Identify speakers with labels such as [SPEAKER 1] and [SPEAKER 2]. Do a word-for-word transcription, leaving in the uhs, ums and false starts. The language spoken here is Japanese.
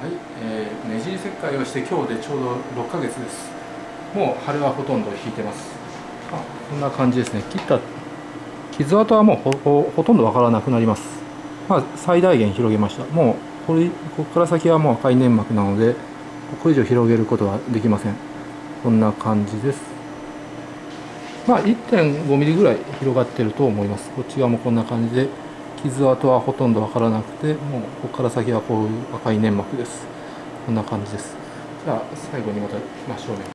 [SPEAKER 1] はい、えー、ねじり切開をして今日でちょうどろっかげつです。もう腫れはほとんど引いてます。あ、こんな感じですね。切った傷跡はもう ほ, ほ, ほとんどわからなくなります。まあ、最大限広げました。もうこれここから先はもう赤い粘膜なので、これ以上広げることはできません。こんな感じです。まあ いってんごミリぐらい広がってると思います。こっち側もこんな感じで、傷跡はほとんどわからなくて、もうここから先はこういう赤い粘膜です。こんな感じです。じゃあ最後にまた真正面。